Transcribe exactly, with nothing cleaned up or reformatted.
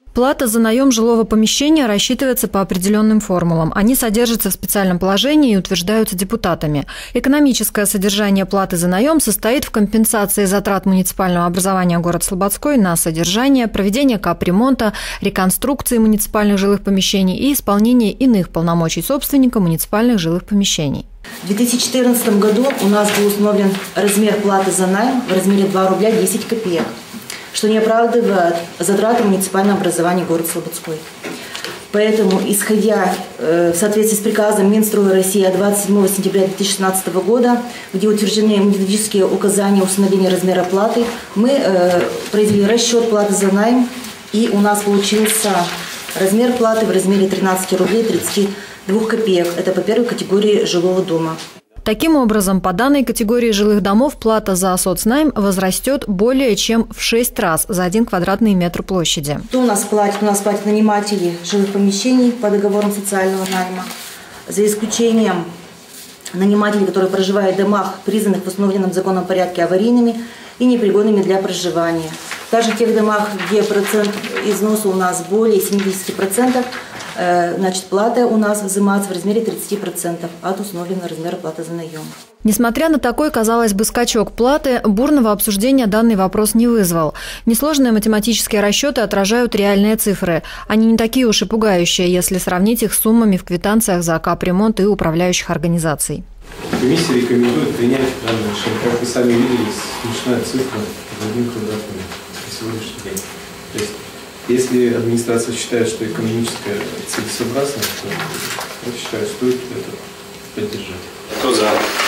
Плата за наем жилого помещения рассчитывается по определенным формулам. Они содержатся в специальном положении и утверждаются депутатами. Экономическое содержание платы за наем состоит в компенсации затрат муниципального образования города Слободской на содержание, проведение капремонта, реконструкции муниципальных жилых помещений и исполнение иных полномочий собственника муниципальных жилых помещений. В две тысячи четырнадцатом году у нас был установлен размер платы за найм в размере два рубля десять копеек, что не оправдывает затраты муниципального образования города Слободской. Поэтому, исходя э, в соответствии с приказом Минстроя России от двадцать седьмого сентября две тысячи шестнадцатого года, где утверждены методические указания установления размера платы, мы э, произвели расчет платы за найм, и у нас получился размер платы в размере тринадцать рублей тридцать две копеек. Это по первой категории жилого дома. Таким образом, по данной категории жилых домов плата за соцнайм возрастет более чем в шесть раз за один квадратный метр площади. Кто у нас платит? У нас платят наниматели жилых помещений по договорам социального найма, за исключением нанимателей, которые проживают в домах, признанных в установленном законом порядке аварийными и непригодными для проживания. Даже в тех домах, где процент износа у нас более семидесяти процентов, значит, плата у нас взимается в размере тридцати процентов от установленного размера платы за наем. Несмотря на такой, казалось бы, скачок платы, бурного обсуждения данный вопрос не вызвал. Несложные математические расчеты отражают реальные цифры. Они не такие уж и пугающие, если сравнить их с суммами в квитанциях за капремонт и управляющих организаций. Комиссия рекомендует принять данное решение. Как вы сами видели, смешная цифра в один квадратный метр на сегодняшний день. То есть, если администрация считает, что экономическая целесообразность, то я считаю, стоит это поддержать. Кто за?